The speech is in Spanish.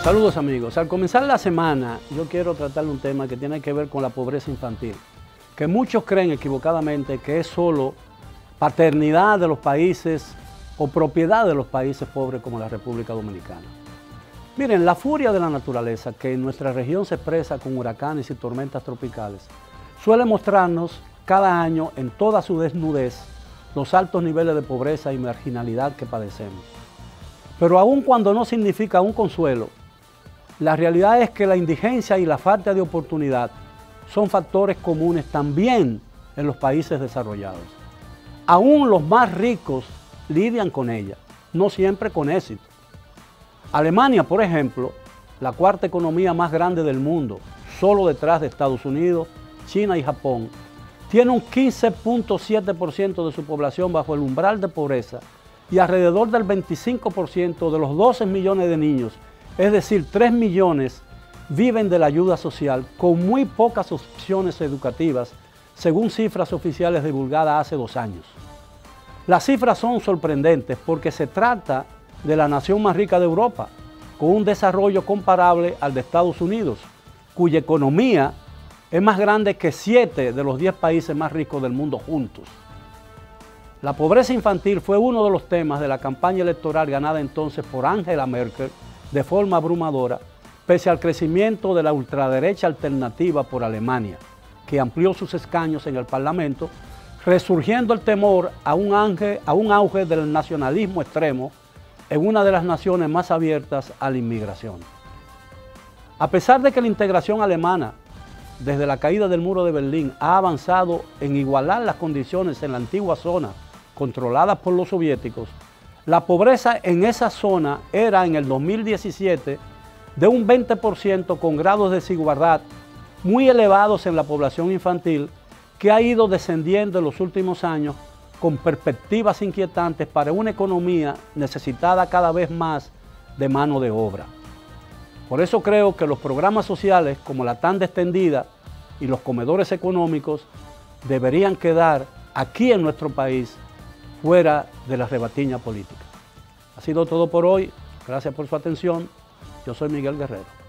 Saludos amigos, al comenzar la semana yo quiero tratar un tema que tiene que ver con la pobreza infantil, que muchos creen equivocadamente que es solo paternidad de los países o propiedad de los países pobres como la República Dominicana. Miren, la furia de la naturaleza que en nuestra región se expresa con huracanes y tormentas tropicales suele mostrarnos cada año en toda su desnudez los altos niveles de pobreza y marginalidad que padecemos. Pero aun cuando no significa un consuelo, la realidad es que la indigencia y la falta de oportunidad son factores comunes también en los países desarrollados. Aún los más ricos lidian con ella, no siempre con éxito. Alemania, por ejemplo, la cuarta economía más grande del mundo, solo detrás de Estados Unidos, China y Japón, tiene un 15.7% de su población bajo el umbral de pobreza y alrededor del 25% de los 12 millones de niños, es decir, 3 millones, viven de la ayuda social con muy pocas opciones educativas, según cifras oficiales divulgadas hace 2 años. Las cifras son sorprendentes porque se trata de la nación más rica de Europa, con un desarrollo comparable al de Estados Unidos, cuya economía es más grande que 7 de los 10 países más ricos del mundo juntos. La pobreza infantil fue uno de los temas de la campaña electoral ganada entonces por Angela Merkel de forma abrumadora, pese al crecimiento de la ultraderecha alternativa por Alemania, que amplió sus escaños en el Parlamento, resurgiendo el temor a un auge del nacionalismo extremo en una de las naciones más abiertas a la inmigración. A pesar de que la integración alemana, desde la caída del muro de Berlín, ha avanzado en igualar las condiciones en la antigua zona controlada por los soviéticos, la pobreza en esa zona era en el 2017 de un 20% con grados de desigualdad muy elevados en la población infantil que ha ido descendiendo en los últimos años con perspectivas inquietantes para una economía necesitada cada vez más de mano de obra. Por eso creo que los programas sociales como la tanda extendida y los comedores económicos deberían quedar aquí en nuestro país fuera de la rebatiña política. Ha sido todo por hoy. Gracias por su atención. Yo soy Miguel Guerrero.